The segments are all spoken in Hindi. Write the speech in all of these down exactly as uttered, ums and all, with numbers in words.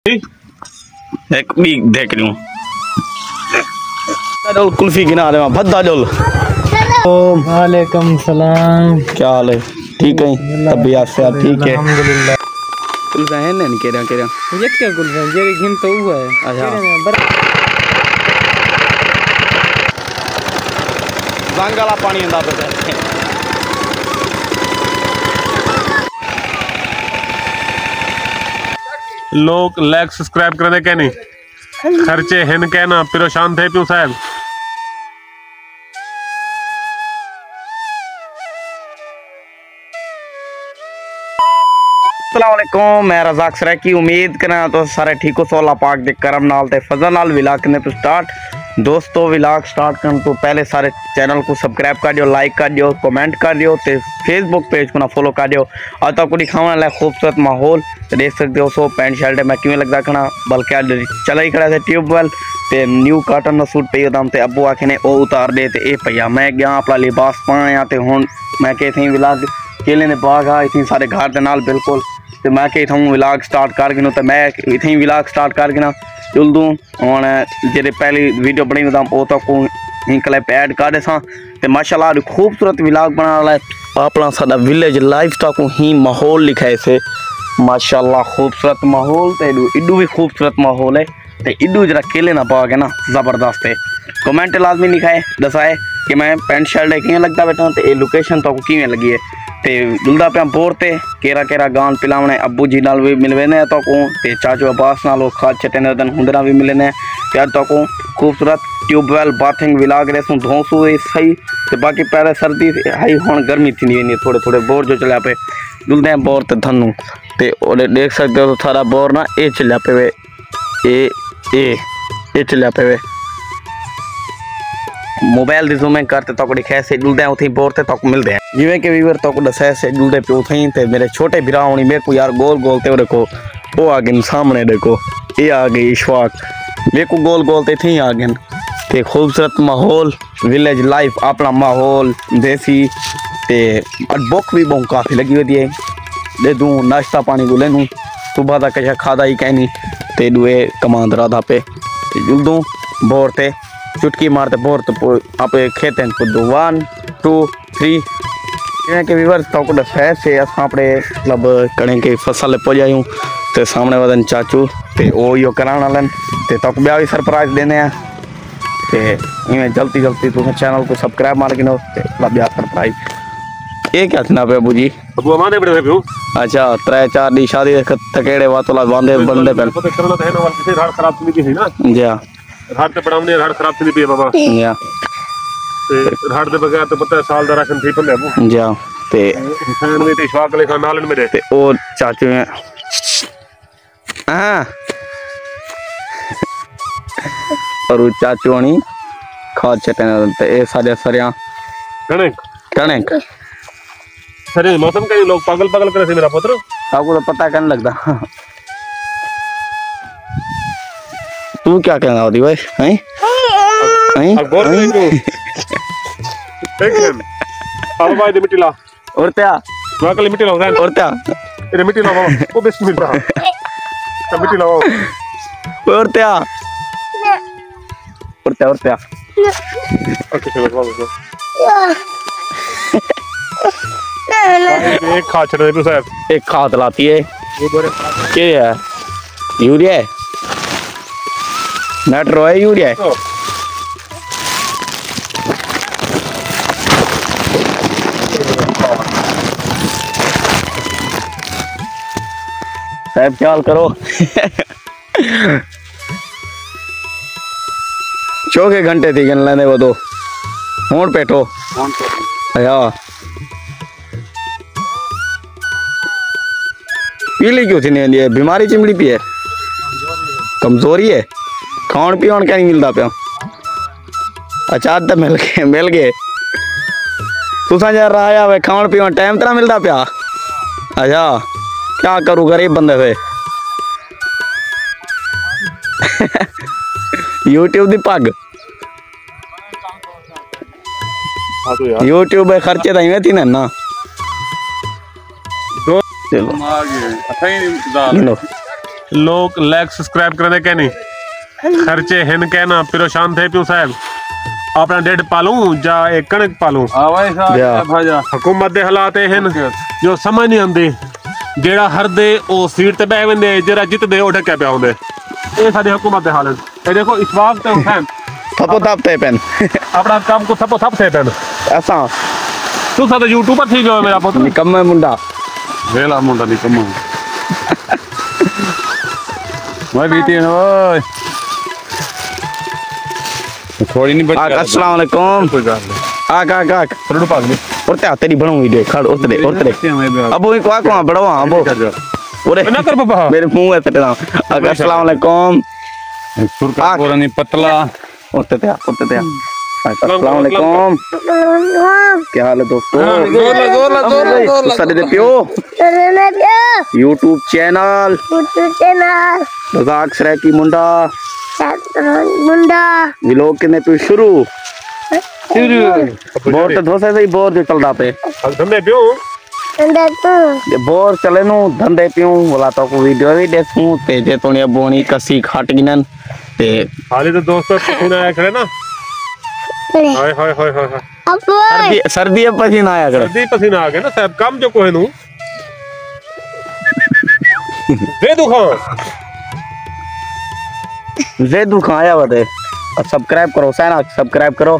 एक भी देख लूं डोल कुल्फी गिना दे भद्दा डोल। वालेकुम सलाम, क्या हाल है? ठीक है, तबीयत से ठीक है? अल्हम्दुलिल्लाह। कुल्फा है ना केरा केरा ये क्या कुल्फा जे घिन तो हुआ है। अच्छा रंग वाला पानी अंदा पे लोग लाइक सब्सक्राइब कर दे क्या नहीं खर्चे हैं कहना परेशान थे क्यों साहब। अस्सलाम वालेकुम, मैं रज़ाक सराकी उम्मीद करना तो सारे ठीक हो। सोला पाक दे करम नाल ते फजल नाल विलाग करने तो स्टार्ट। दोस्तों विलाग स्टार्ट करने तो पहले सारे चैनल को सब्सक्राइब कर दियो, लाइक कर दियो, कमेंट कर दियो ते फेसबुक पेज को ना फॉलो कर दियो। और तो कुछ दिखाने वाला खूबसूरत माहौल तो देख सकते हो। सो पैंट शर्ट मैं क्यों लगता खड़ा बल्कि आज चला ही खड़ा थे ट्यूबवेल ते न्यू काटन का सूट पे दाम ते अबू आखे ने ओ उतार दे ते ए भैया मैं गया अपना लिबास पाया ते हुण मैं कह थी विलाग केले ने बाग आ इतनी सारे घर के नाल बिल्कुल तो मैं कही था विलाग स्टार्ट कर गिनो तो मैं इतनी विलाग स्टार्ट कर गिना जुल दूँ हूँ जे पहली वीडियो बनी था वो तो को क्लिप ऐड कर सा तो माशाल्लाह खूबसूरत विलाग बना वाला है अपना साडा विलेज लाइफ तक ही माहौल लिखाए से माशाल्लाह खूबसूरत माहौल तो इडू इडू भी खूबसूरत माहौल है तो इडू जरा केले ना पाग है ना ज़बरदस्त है। कमेंट लाजमी लिखाए दसाए कि मैं पेंट शर्ट किमें लगता बैठा तो ये लोकेशन तो किमें लगी है ते जुलदा पे बोर ते केरा केरा गान पिलावने अब्बू जी नाल भी मिलवे ने तो को ते चाचू अब्बास नाल खाद छटने दन हुंदरा भी मिलने यार तो को खूबसूरत ट्यूबवेल बाथिंग विलाग रे सु धोसू सही ते बाकी पहले सर्दी हाई हुन गर्मी थी नहीं थोड़े थोड़े बोर जो चला पे जुलदे बोर ते धनु ते ओले देख सकते हो तो थारा बोर ना ए चला पे वे ए ए ए चला पे वे मोबाइल दी जूमिंग करते तो दिखाए से जुलदे उठी बोर ते तक मिलते हैं जिवें के वीवर तो दसाए से जुलदे पे उठी ते मेरे छोटे भरा होनी मेरे को यार गोल गोल ते देखो वो आ गए सामने देखो ये आ गई इशफाक मेरे को गोल गोल ते थी आ गए ते खूबसूरत माहौल विलेज लाइफ अपना माहौल देसी ते बुक भी बहुत काफ़ी लगी हुई है दे दूँ नाश्ता पानी को ले लूँ सुबह का कशा खादा ही कहनी ते दुए कमांद राधा पे जुल दूँ बोर ते चुटकी मारते बोर तो आप खेते हैं खुद वन टू थ्री के वीवर तो दसाए से अपने मतलब कणे के फसल पहुँचायूँ तो सामने वदन चाचू ते ओ यो कराने वाले ते तक ब्याह भी सरप्राइज देने हैं ते इवें जल्दी जल्दी तुम चैनल को सब्सक्राइब मार के नो ते ब्याह सरप्राइज ये क्या थी ना पे अबू जी अबू माने बड़े पे अच्छा त्रै चार दी शादी तकेड़े वातोला बांधे बंदे पे पता करना तो है ना वाल किसी रात खराब नहीं की है ना जी रात पे पड़ावने रात खराब नहीं पी बाबा जी ते रात दे बगैर तो पता है साल दा राशन थी पंदे अबू जी ते इंसान में ते शौक ले खान नालन में दे ते ओ चाचू में हां और चाचू हनी खाद छटने ते ए सारे सरिया कणक कणक सरे मौसम का लोग पागल पागल करे से मेरा पुत्र आपको तो पता करने लगता तू क्या कहना होती भाई हैं हैं अब गौर नहीं तू देख अब भाई दे मिट्टी ला और क्या मैं कल मिट्टी लाऊं और क्या तेरे मिट्टी लाओ वो बेस्ट मिट्टी ला मिट्टी लाओ और क्या और क्या और क्या ओके चलो बाबू एक खाद छड़ दे तू साहब एक खाद लाती है ये बोरे क्या है यूरिया है नाइट्रो है यूरिया है साहब ख्याल करो चौके घंटे थी गन लेने वो दो होंठ पेटो या पीली क्यों थी नहीं बीमारी चिमड़ी पी है कमजोरी है खान पीन क्या नहीं मिलता पे अचार तो मिल गए मिल गए तुसा जरा आया वे खान पीन टाइम तरह मिलता पिया अच्छा क्या करूँ गरीब बंदे से यूट्यूब दी पग यूट्यूब खर्चे तो इवें थी ना चलो लोग लाइक सब्सक्राइब करने के नहीं खर्चे हिन कहना परेशान थे प्यो साहब अपना डेढ़ पालू जा एक कणक पालू हुकूमत दे हालात हिन जो समझ नहीं आती जेड़ा हर दे ओ सीट ते बह वेंदे जेड़ा जितदे ओ ढके पे आउंदे ये साडी हुकूमत दे हालत ए देखो इस वक्त ते हुसैन थपो थप थे पेन अपना काम को थपो थप थे पेन ऐसा तू सा तो यूट्यूबर थी गयो मेरा पुत्र निकम्मे मुंडा वेला मुंडा निकम्मा मैं बीती है ओए थोड़ी नहीं बच अस्सलाम वालेकुम कोई बात नहीं आक आक आक थोड़ा पाग में उरते आ तेरी बनूंगी दे खड़ उतरे उतरे अब वो को को बड़वा अब ओरे ना कर पापा मेरे मुंह है तेरा आक अस्सलाम वालेकुम सुरका बोरा नहीं पतला उतरे ते उतरे ते अस्सलाम वालेकुम क्या हाल है दोस्तों जोर ला जोर ला जोर ला जोर ला सदे पियो YouTube channel YouTube channel Razzaq Saraiki मुंडा मुंडा व्लॉग किने पे शुरू शुरू बोर तो धोसे से बोर जो चलदा पे धंधे पियो अंदर तो ये बोर चले नु धंधे पियो बोला तो को वीडियो भी देखूं ते जे तोनी बोनी कसी खाट गिनन ते हाले तो दोस्त पसीना आया खड़े ना हाय हाय हाय हाय अब सर्दी सर्दी अब पसीना आया करे सर्दी पसीना आ गया ना साहब काम जो कोई नु दे दो खां जे दुख आया बते सब्सक्राइब करो सैना सब्सक्राइब करो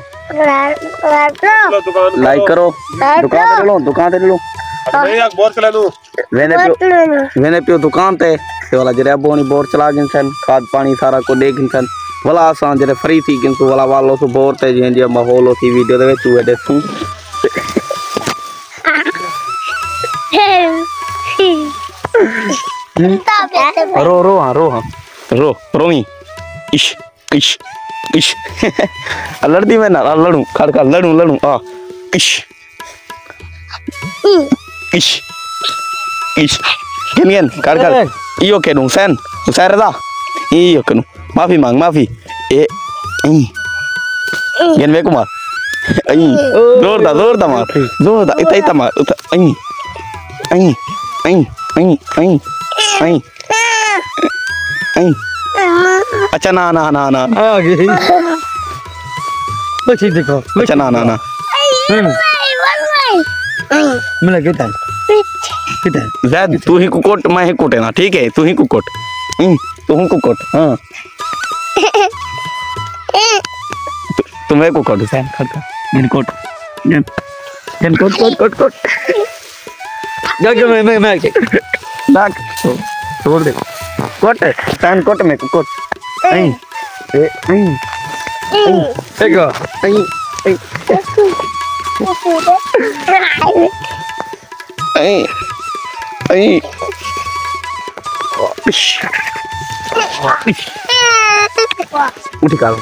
लाइक करो दुकान पे लो दुकान पे लो मैं एक बोर चला लूं वेने पियो वेने पियो दुकान ते ते वाला जरे बोनी बोर चला गिनसन खाद पानी सारा को दे गिनसन वाला आसान जरे फ्री थी किंतु वाला वालो तो बोर ते जे जे माहौल होती वीडियो दे तू एडे तू रो रो हां रो हां रो रोई इश इश इश लड़दी में ना लड़ू खड़ खड़ लड़ू लड़ू आ इश इश इश किनियन कर कर इयो के दूं सैन हुसैन रजा इयो के दूं माफी मांग माफी ए गेन वे कुमार आई जोर दा जोर दा मार जोर दा इता इता मार आई आई आई आई आई आई आई अच्छा ना ना ना ना आ गई वो ठीक देखो अच्छा ना ना ना मिला कितना कितना जैद तू ही कुकोट मैं ही कुटे ना ठीक है तू ही कुकोट हम्म तू ही कुकोट हाँ तुम्हें कुकोट सैन खड़का गिन कोट गिन गिन कोट कोट कोट कोट जाके मैं मैं मैं लाग छोड़ दे कोट सैन कोट में कुकोट आई ए आई देखो आई आई आई उठ का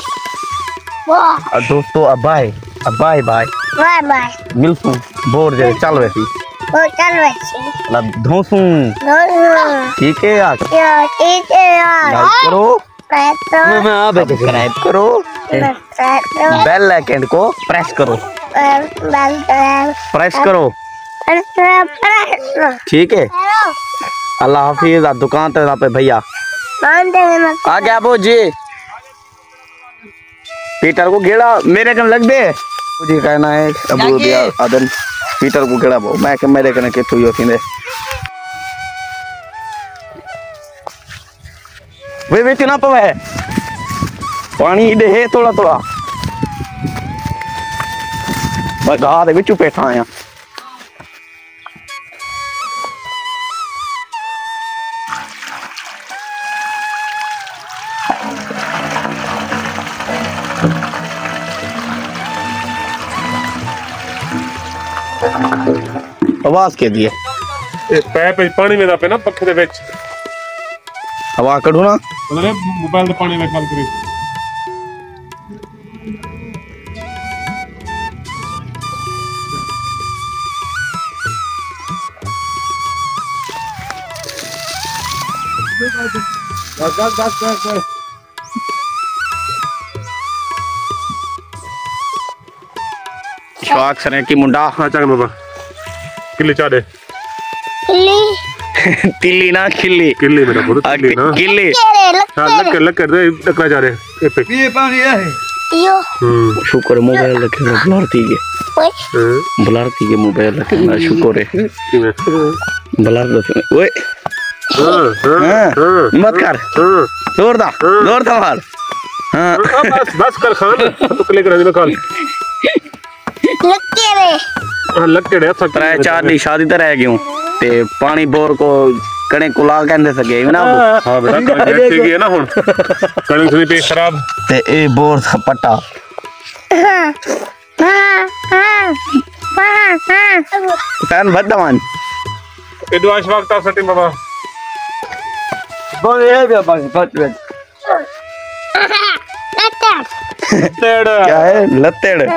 वाह दोस्तों अब बाय अब बाय बाय बाय बाय मिलसूं बोर जे चल वैसी वो चल वैसे ला धोसूं दोनों ठीक है यार यार ठीक है यार लाइक करो मैं तो मैं मैं आ बैठे सब्सक्राइब करो बेल आइकन को प्रेस करो बेल प्रेस करो ठीक है अल्लाह हाफिज आ दुकान ते पे भैया आ गया अबू जी पीटर को घेरा मेरे कन लग दे मुझे कहना है अबू दिया आदन पीटर को घेरा बो मैं के मेरे कने के तू यो थींदे वे वे ना पवे पानी दे है थोड़ा थोड़ा मैं गा दे विच बैठा आया आवाज के दिए ए पैप पानी में दा पे ना पखे दे विच हवा कढू ना मतलब मोबाइल दे पानी में खाल करी गस गस गस गस शौक सरे की मुंडा हाँ चल बाबा किले चा दे ले तिल्ली ना खिल्ली किल्ली मेरा बहुत किल्ली ना किल्ली हां लग कर लग कर दे टकरा जा रहे ये पे ये पानी है यो हम्म शुक्र मोबाइल रखे ना बुलारती के ओए बुलारती के मोबाइल रखे ना शुक्र है बुलार दो ओए हां हाँ, मत कर जोर दा जोर दा मार हाँ बस बस कर खान तो क्लिक कर दे कॉल लक्के रे हां लग के सब त्रै चार दी शादी ते रह गयूं ते पानी बोर को कणे कुला कहंदे सके ना हां बेटा कनेक्ट ठीक है ना हुन कनेक्ट से पे खराब ते ए बोर पट्टा हां हां हां हां फैन भद्दमान एडवांस वक्त आ सटी बाबा बोल ये भी पानी पानी लट्टा तेड़ क्या है लत्तेड़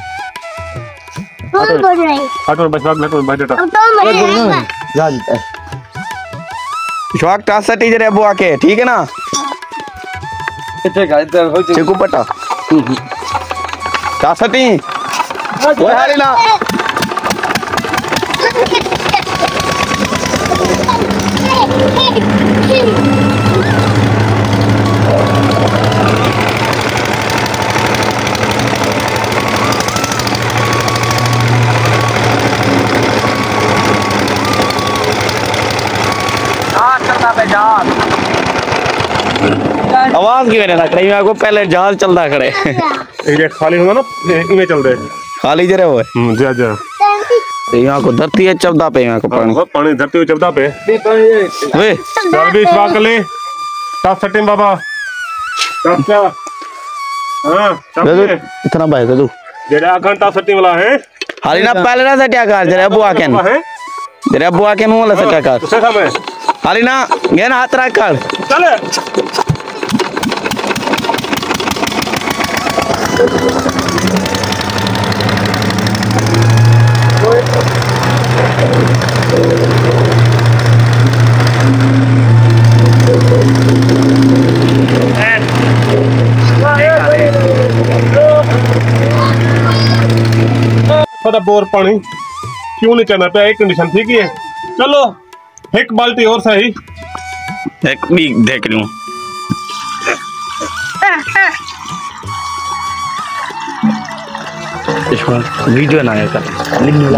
बोल बोल रही हटो बस भाग लेको बैठ अब तो मैं जा जी शौक टासटी जरे अबू आके ठीक है ना इतने का इतने हो चुके चिकू पट्टा टासटी वो हाली ना आवाज क्यों नहीं लग रही को पहले जहाज चलता खड़े ये खाली होगा ना इमे चल दे खाली जरे वो हम्म जा जा यहाँ को धरती है चबदा पे यहाँ को पानी पानी पानी धरती हुई चबदा पे वे चल भी इस कर ले टॉप सेटिंग बाबा टॉप क्या हां टॉप गदू ले इतना भाई गदू जेड़ा आखन टॉप सेटिंग वाला है हाली ना पहले ना सटिया कर जरे अबू आके है जरे अबू आके मुंह वाला सटिया कर उसे समय हाली ना ये ना हाथ रख कर चल पता बोर पानी क्यों नहीं चलना पे एक कंडीशन ठीक है चलो एक बाल्टी और सही एक भी देख लूं वीडियो ना आया कर निकला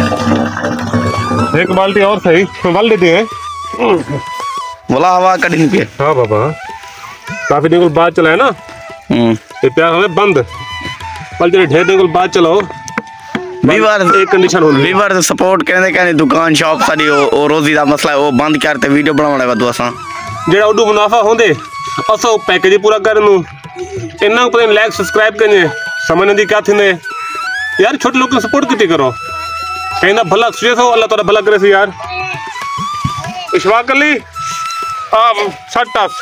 एक बाल्टी और सही बाल देते हैं बोला हवा कटिंग पे हाँ बाबा काफी दिन बाद चला है ना हम्म ये प्यार हमें बंद कल तेरे ढेर दिन बाद चलाओ वीवर एक कंडीशन होनी वीवर सपोर्ट कहने कहने दुकान शॉप सारी ओ रोजी दा मसला है वो बंद करते वीडियो बनाने वाला असा जेड़ा उडू मुनाफा होंदे असो पैकेज पूरा करनु इन्ना पर लाइक सब्सक्राइब करने समझने दी क्या थी यार छोटे लोग सपोर्ट कितनी करो कहीं ना भला सुझे हो अल्लाह ताला भला करे से यार विश्वास कर ली आप सट्टास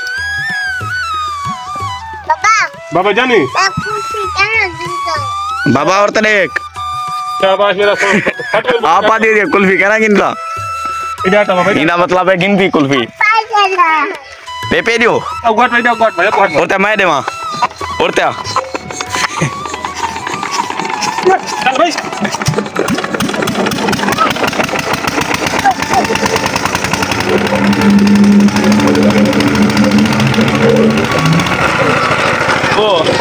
बाबा बाबा जानी मैं खुशी कहां दूंगा बाबा और तने एक शाबाश मेरा सोन आप आ दीजिए कुल्फी कहना किनका इधर बाबा इना मतलब है गिनती कुल्फी पाई चला पे पे दियो अब गट भाई गट भाई गट और ते मैं देवा और ते चल भाई ओ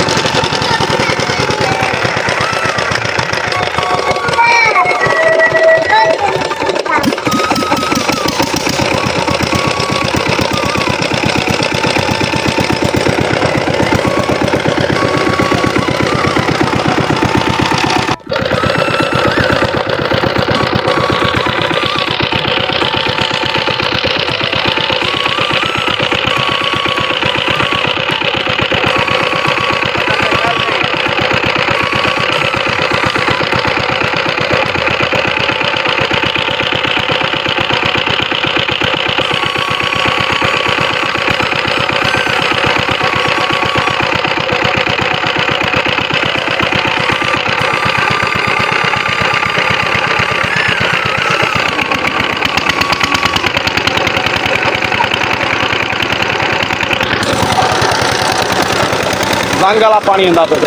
रंग वाला पानी ਹੁੰਦਾ तो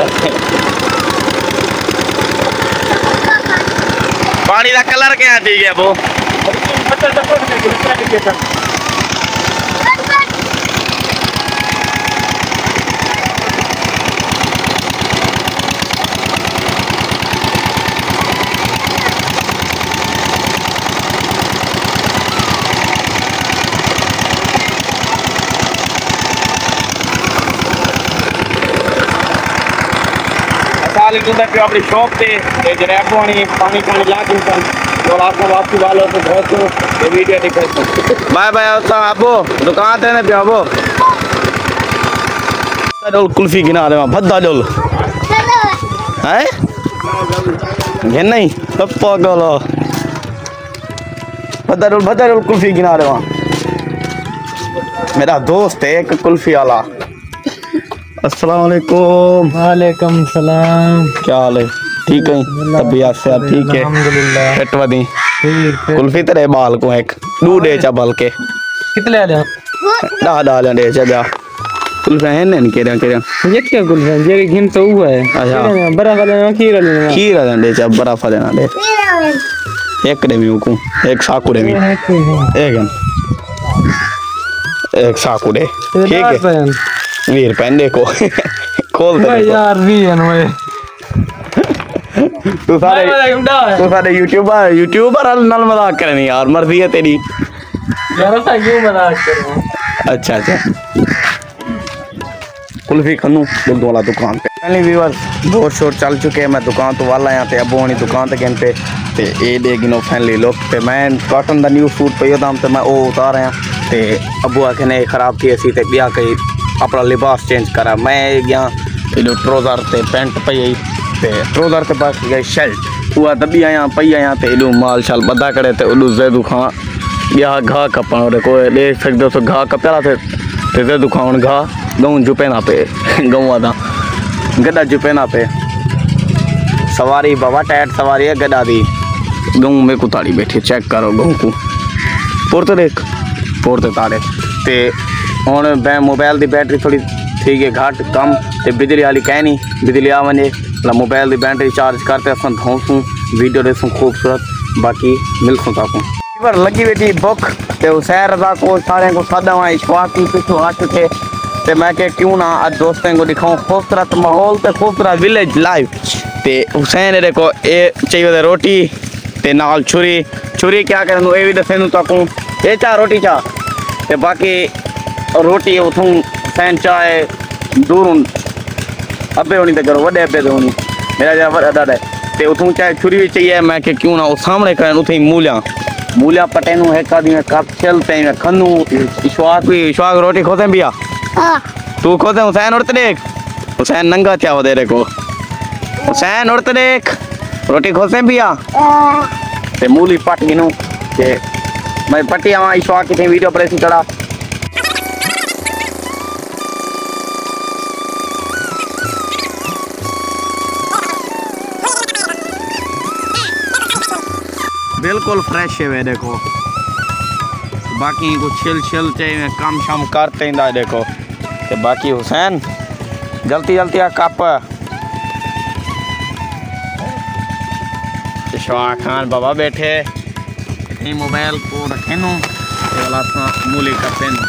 पानी का कलर क्या ठीक है वो पे अपनी शॉप पे पानी पानी पानी ला के और आपको वापसी वालों को बहुत ये वीडियो दिखाते बाय बाय आपको दुकान थे ना पे आपको डोल कुल्फी गिना रहे भद्दा डोल हैं घेन नहीं तब पागल भद्दा डोल भद्दा डोल कुल्फी गिना रहे मेरा दोस्त है एक कुल्फी वाला। अस्सलाम वालेकुम। वालेकुम सलाम। क्या हाल है? ठीक है तबीयत से ठीक है अल्हम्दुलिल्लाह पेटवदी ठीक है। कुल्फी तेरे बाल को एक दू डे चा बाल के कितने आ दा दा डे चा जा कुल्फी है ने के रे के ये क्या कुल्फी जे घिन तो हुआ है अच्छा बड़ा वाला खीर लेना खीर डे चा बड़ा फले ना दे एक डे में को एक साकू डे में एक एक साकू डे ठीक है वीर पहन को खोल दे यार भी है ना तू सारे तू सारे यूट्यूबर यूट्यूबर नल मजाक करे नहीं यार मर्जी है तेरी यार सा क्यों मजाक कर रहा हूं। अच्छा अच्छा कुल्फी खनू दुध वाला दुकान पे पहले व्यूअर बहुत शोर चल चुके हैं मैं दुकान तो वाला यहाँ पे अब होनी दुकान ते गन पे ते ए दे गिनो फैमिली लोग ते मैं कॉटन दा न्यू सूट पे दाम ते मैं ओ उतार आया ते अबू आखने खराब थी असी ते बिया कई अपना लिबास चेंज करा मैं गया ट्रोज़र ते पैंट पई ते ट्रोज़र ते बस गई शर्ट हुआ दबी आया पई आया ते एडू माल शाल बदा करे ते उडू ज़ेदू खां या घा कपण और कोई देख सकदो तो घा कपड़ा थे ते ज़ेदू खाण घा गऊं जुपेना पे गऊं आदा गड्डा जुपेना पे सवारी बाबा टायर सवारी है गड्डा दी गऊं में कुताड़ी बैठी चेक करो गऊं को पुरते देख पुरते तारे ते हुण मैं मोबाइल की बैटरी थोड़ी थी गई घट कम ते बिजली वाली कह नहीं बिजली आ वने मोबाइल की बैटरी चार्ज करते अस धोसूँ वीडियो ॾिसूं खूबसूरत बाकी मिलसूँ ताकूं पर लगी बैठी बुक ते हुसैन रज़ा को सारे को सदा इशफाक की पिछू आ चुके ते मैं के क्यों ना आज दोस्तों को दिखाऊं खूबसूरत माहौल ते खूबसूरत विलेज लाइफ ते हुसैन रे को ए चाहिए रोटी ते नाल छुरी छुरी क्या करूँ ये भी दसेनू ताकूं ये चा रोटी चा ते बाकी रोटी उथूं सैन चाहे दूर अबे होनी तो करो वडे अबे तो होनी मेरा जा वड़ा दादा ते उथूं चाहे छुरी भी चाहिए मैं के क्यों ना सामने करन उथे मूलिया मूलिया पटेनू एक आदमी में कप चलते हैं खनू विश्वास भी विश्वास रोटी खोते बिया तू खोते हुसैन उड़ते देख हुसैन नंगा क्या हो दे रे को हुसैन उड़ते देख रोटी खोते बिया ते मूली पट गिनू ते मैं पट्टी आवा विश्वास की वीडियो पर ऐसी चढ़ा बिल्कुल फ्रेश है वे देखो बाकी को छिल छिल चाहिए काम शाम करते हैं देखो ते बाकी हुसैन जल्दी जल्दी आ कप शाह खान बाबा बैठे मोबाइल को रखे नो वाला मूली करते हैं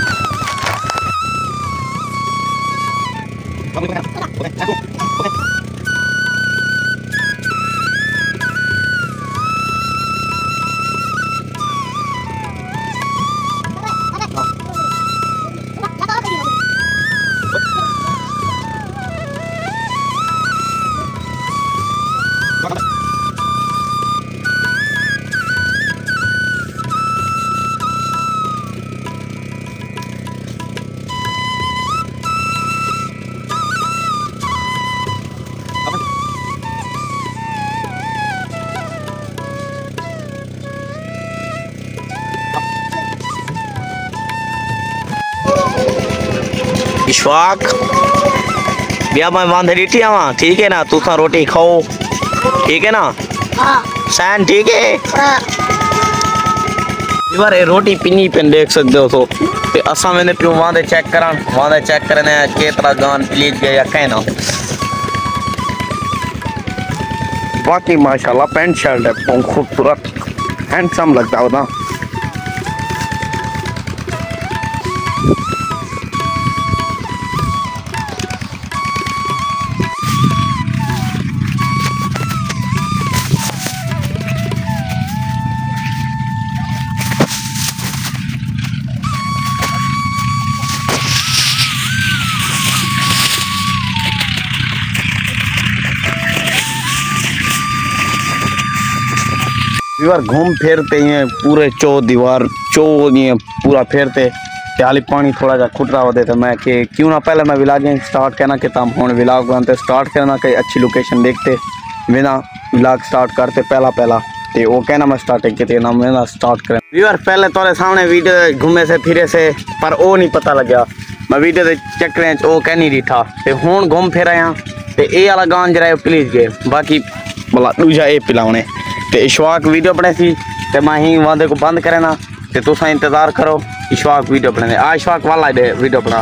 इशफाक भैया मैं बांध दी आवा ठीक है ना तू सा रोटी खाओ ठीक है ना सैन ठीक है बार रोटी पिनी पिन देख सकते हो तो ते असा मैंने पियो वहां चेक करा वहां चेक करने केतरा गान प्लीज गया कहना बाकी माशाल्लाह पैंट शर्ट है खूबसूरत हैंडसम लगता होता व्यूअर घूम फिरते हैं पूरे चौ दीवार चौ ये पूरा फिरते हाली पानी थोड़ा जा खुट रहा होते तो मैं कि क्यों ना पहले मैं व्लॉगिंग स्टार्ट करना कि तम हूँ व्लॉग बनाते स्टार्ट करना कहीं अच्छी लोकेशन देखते बिना व्लॉग स्टार्ट करते पहला पहला ते वो कहना मैं स्टार्टिंग की ना मैं स्टार्ट करें व्यूअर पहले तोरे सामने वीडियो घूमे से फिरे से पर वो नहीं पता लग्या मैं वीडियो के चक्करें वो कह नहीं दिठा ते हूँ घूम फिर आया ते ये वाला गान जरा प्लीज गए बाकी भला दूजा ये पिलाने ते इशफाक वीडियो बने सी ते मैं ही वादे को बंद करे ना ते तुसा इंतजार करो इशफाक वीडियो बने आ इशफाक वाला दे वीडियो बना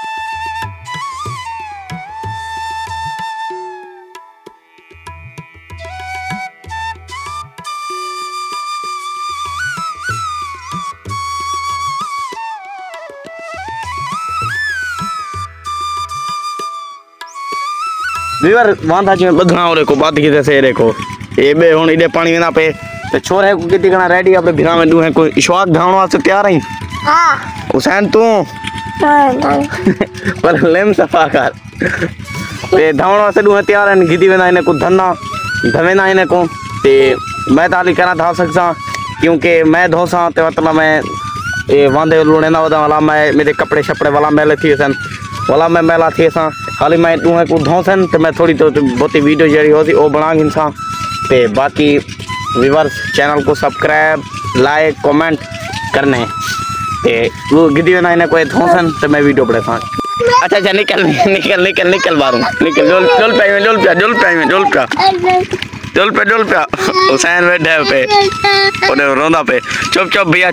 व्यूअर वांधा जी बदना और को बात की जैसे रे को ये बे हुन इडे पानी में ना पे ते छोरे को कितनी गना रेडी अपने भिरा में दू है कोई इशफाक धावण वास्ते तैयार है हां हुसैन तू पर लेम सफा कर ते धावण वास्ते दू है तैयार है गिदी में इने को धन्ना धवे ना इने को ते मैं ताली करा धा सकसा क्योंकि मैं धोसा ते मतलब मैं ये वांदे लोने ना वदा वाला मैं मेरे कपड़े छपड़े वाला मेले थी सन वाला मैं मेला थी सा खाली मैं तू है को धोसन तो मैं थोड़ी तो बहुत ही वीडियो जड़ी होती वो बना इंसान ते बाकी व्यूअर्स चैनल को सब्सक्राइब लाइक कमेंट करने ते वो गिदी में ना इन्हें कोई धोसन तो मैं वीडियो बड़े सा अच्छा अच्छा निकल निकल निकल निकल बारू निकल डोल डोल पे में डोल पे डोल पे में डोल पे डोल पे डोल पे हुसैन बैठे पे ओने रोंदा पे चुप चुप भैया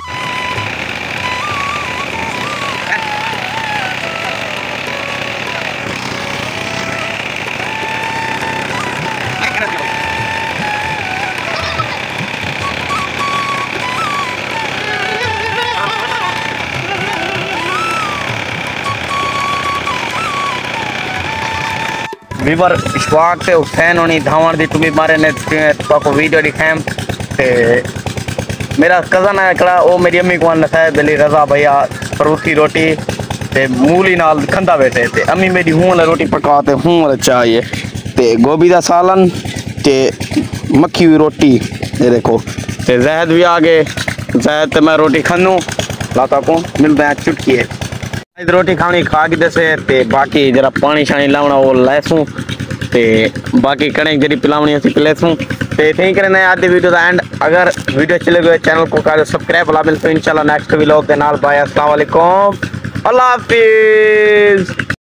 वीवर इशफाक से हुसैन होनी धावण दी तुम्हें मारे ने को वीडियो दिखाएं ते मेरा कज़न है एकड़ा वो मेरी अम्मी को नसाए दिल्ली रजा भैया परोठी रोटी ते मूली नाल खंदा बैठे ते अम्मी मेरी हूं रोटी पकाते हूं चाहिए ते गोभी दा सालन ते मक्खी हुई रोटी ये देखो ते जहद भी आ गए जहद ते मैं रोटी खानू लाता को मिलते हैं चुटकी है रोटी खानी खा के दसे ते बाकी जरा पानी शानी लावना वो लैसूं ते बाकी कणक जरी पिलावनी है पिलेसूं ते थी करने आज वीडियो का एंड अगर वीडियो चले गए चैनल को कर सब्सक्राइब वाला मिलते इंशाल्लाह नेक्स्ट व्लॉग के नाल बाय अस्सलाम वालेकुम अल्लाह हाफिज।